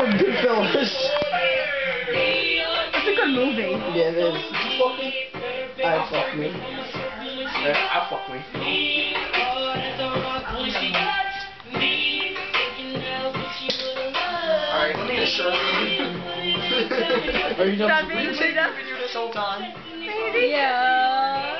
from Goodfellas. It's a good movie. Yeah, it is. Fuck me. I'd fuck me. I fuck me. Alright, let me get a shirt. Are you Stop done? being Were you taking a video this whole time? Maybe. Yeah.